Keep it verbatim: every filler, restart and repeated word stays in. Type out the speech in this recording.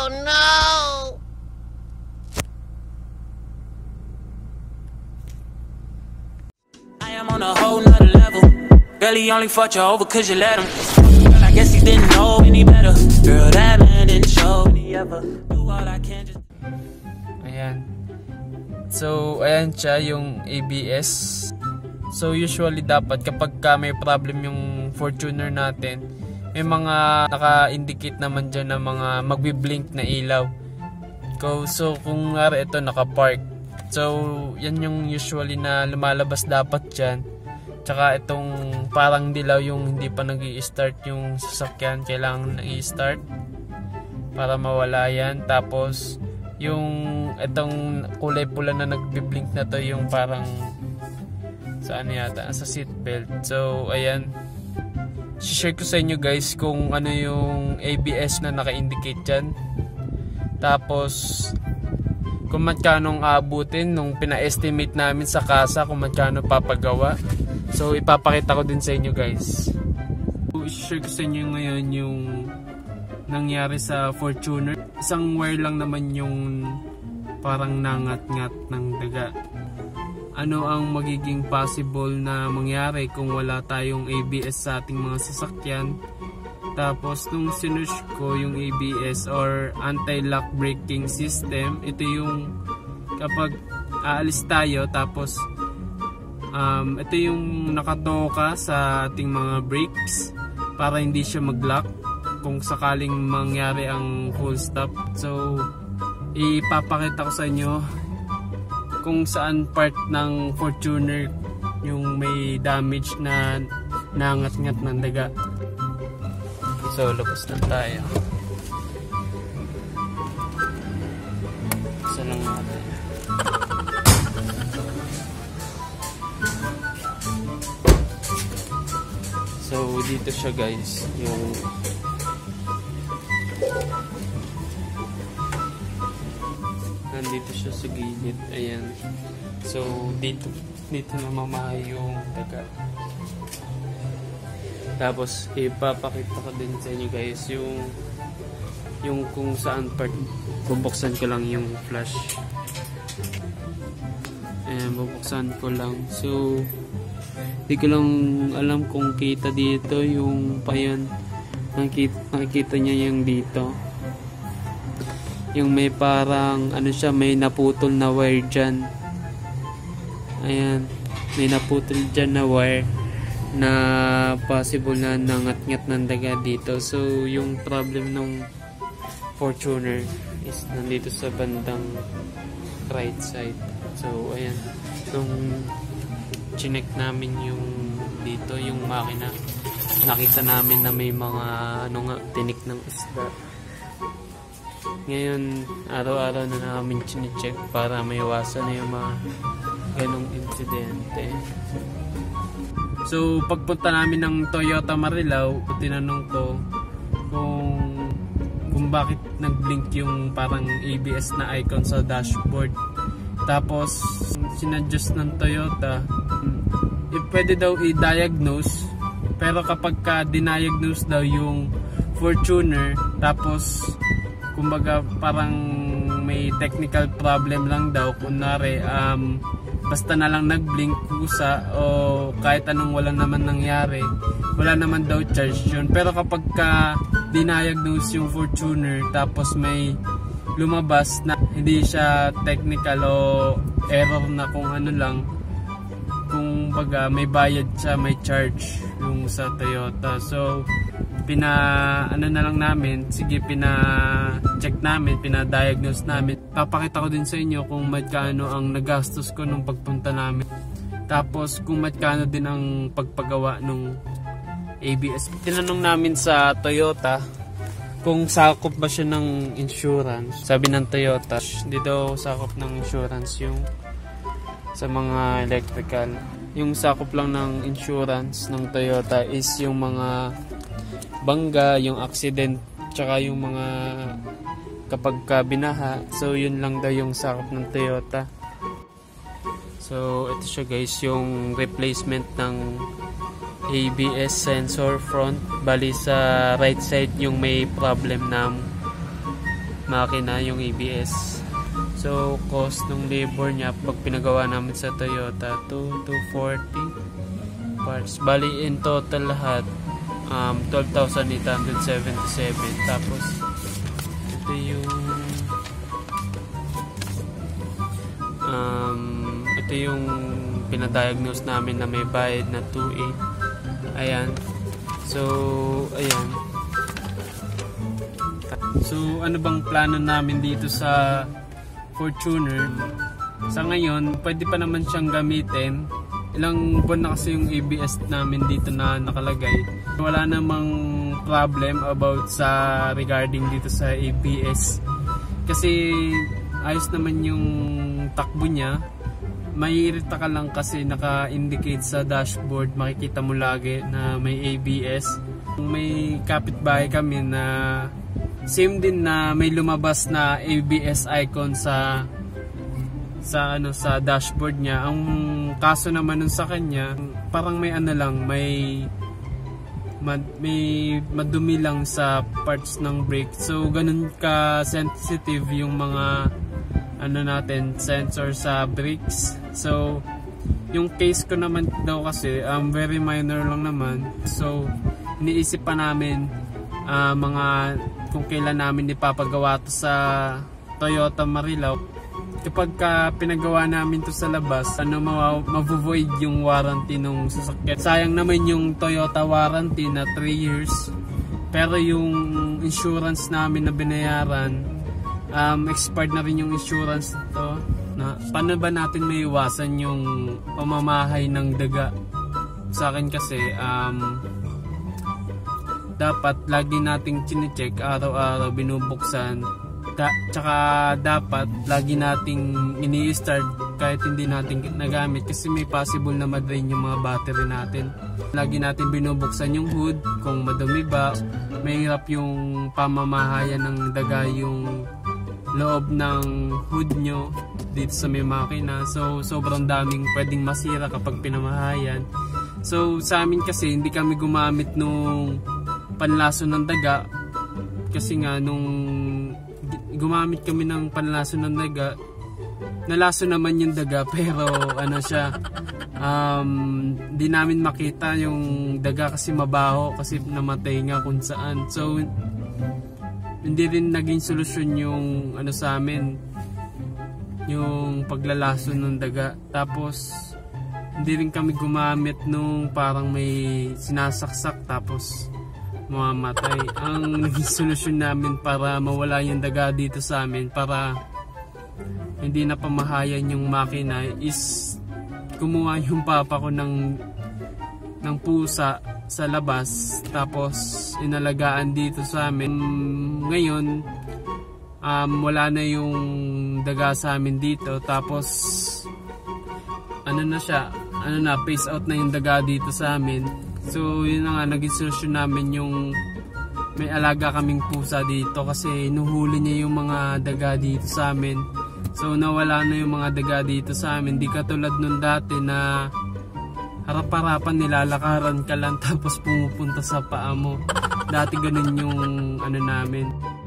no! I am on a whole nother level. Girl, he only fought you over cause you let him. Girl, I guess he didn't know any better. Girl, that man didn't show me ever. Do all I can just... Ayan. So, ayan siya yung A B S. So, usually dapat kapag ka may problem yung Fortuner natin, may mga naka-indicate naman dyan na mga magbi-blink na ilaw. So, kung nga ito naka-park. So, yan yung usually na lumalabas dapat dyan. Tsaka itong parang dilaw yung hindi pa nag-i-start yung sasakyan. Kailangan na-i-start para mawala yan. Tapos, yung itong kulay pula na nagbi-blink na to yung parang saan yata? Sa seatbelt. So, ayan. share ko sa inyo guys kung ano yung A B S na naka-indicate dyan. Tapos kung magkano aabutin nung pina-estimate namin sa kasa, kung magkano papagawa. So ipapakita ko din sa inyo guys. So, share ko sa inyo ngayon yung nangyari sa Fortuner. Isang wire lang naman yung parang nangat-ngat ng daga. Ano ang magiging possible na mangyari kung wala tayong A B S sa ating mga sasakyan? Tapos nung sinush ko yung A B S or anti-lock braking system, ito yung kapag aalis tayo tapos um, ito yung nakatoka sa ating mga brakes para hindi siya mag-lock kung sakaling mangyari ang full stop. So ipapakita ko sa inyo kung saan part ng Fortuner yung may damage na nangat-ngat ng daga. So labas na tayo. Isa lang natin. So dito siya guys, yung nandito siya sa gilid. Ayan. So dito dito na mamahay yung daga. Tapos ipapakita ko din sa inyo guys yung yung kung saan part. Bubuksan ko lang yung flash. Ayan, bubuksan ko lang. So di ko lang alam kung kita dito yung pa yan. Nakikita, nakikita niya yung dito. Yung may parang ano siya, may naputol na wire dyan. Ayan, may naputol dyan na wire na possible na nangat-ngat ng daga dito. So yung problem ng Fortuner is nandito sa bandang right side. So ayan, nung chinek namin yung dito yung makina, nakita namin na may mga ano nga, tinik ng isda. Ngayon araw-araw na namin chine-check para maiwasan na yung mga ganong insidente. So pagpunta namin ng Toyota Marilao, tinanong ko kung kung bakit nag-blink yung parang A B S na icon sa dashboard. Tapos sinadjust ng Toyota, eh, pwede daw i-diagnose, pero kapag ka diniagnose daw yung Fortuner, tapos kumbaga parang may technical problem lang daw, kunwari um, basta na lang nag-blink kusa o kahit anong wala naman nangyari, wala naman daw charge yun. Pero kapag ka diniagnose yung Fortuner tapos may lumabas na hindi siya technical o error na kung ano lang, kung baga may bayad siya, may charge yung sa Toyota. So pina ano na lang namin, sige pina check namin, pina diagnose namin. Papakita ko din sa inyo kung magkano ang nagastos ko nung pagpunta namin. Tapos kung magkano din ang pagpagawa nung A B S. Tinanong namin sa Toyota kung sakop ba siya ng insurance. Sabi ng Toyota, hindi daw sakop ng insurance yung sa mga electrical. Yung sakop lang ng insurance ng Toyota is yung mga bangga, yung accident, tsaka yung mga kapag ka binaha. So yun lang daw yung sakop ng Toyota. So ito siya guys, yung replacement ng A B S sensor front. Bali sa right side yung may problem na makina yung A B S. So cost ng labor niya pag pinagawa namin sa Toyota two thousand forty parts. Bali in total lahat um, twelve thousand eight hundred seventy-seven. Tapos ito yung um, ito yung pinadiagnose namin na may bayad na two eight. Ayan. So ayan. So ano bang plano namin dito sa Fortuner? Sa ngayon, pwede pa naman siyang gamitin. Ilang buwan na kasi yung A B S namin dito na nakalagay. Wala namang problem about sa regarding dito sa A B S. Kasi ayos naman yung takbo niya. Maiirita ka lang kasi naka-indicate sa dashboard. Makikita mo lagi na may A B S. May kapitbahay kami na same din na may lumabas na A B S icon sa sa ano sa dashboard niya. Ang kaso naman nun sa kanya, parang may ano lang, may mad, may madumi lang sa parts ng brake. So ganun ka sensitive yung mga ano natin, sensor sa brakes. So yung case ko naman daw kasi um, very minor lang naman. So iniisip pa namin uh, mga kung kailan namin ipapagawa to sa Toyota Marilao. Kapag ka pinagawa namin to sa labas, ano, ma-void yung warranty ng sasakyan. Sayang naman yung Toyota warranty na three years. Pero yung insurance namin na binayaran, um, expired na rin yung insurance to. Na, paano ba natin may iwasan yung pamamahay ng daga? Sa akin kasi, um, dapat lagi nating chine-check araw-araw, binubuksan. Da tsaka dapat lagi nating ini-start kahit hindi natin nagamit kasi may possible na ma-drain yung mga battery natin. Lagi natin binubuksan yung hood kung madumi ba. Mahirap yung pamamahayan ng daga yung loob ng hood nyo dito sa may makina. So sobrang daming pwedeng masira kapag pinamahayan. So sa amin kasi hindi kami gumamit nung panlaso ng daga kasi nga nung gumamit kami ng panlaso ng daga, nalaso naman yung daga pero ano siya, um, di namin makita yung daga kasi mabaho kasi namatay nga kung saan. So hindi rin naging solusyon yung ano sa amin, yung paglalaso ng daga. Tapos hindi rin kami gumamit nung parang may sinasaksak tapos mamamatay. Ang naging solusyon namin para mawala yung daga dito sa amin, para hindi na pamahayan yung makina, is kumuha yung papa ko ng ng pusa sa labas tapos inalagaan dito sa amin. Ngayon um, wala na yung daga sa amin dito, tapos ano na siya, ano na, phase out na yung daga dito sa amin. So yun na nga, naging solusyon namin yung may alaga kaming pusa dito kasi nuhuli niya yung mga daga dito sa amin. So nawala na yung mga daga dito sa amin. Di katulad nun dati na harap-harapan nilalakaran ka lang tapos pumupunta sa paa mo. Dati ganun yung ano namin.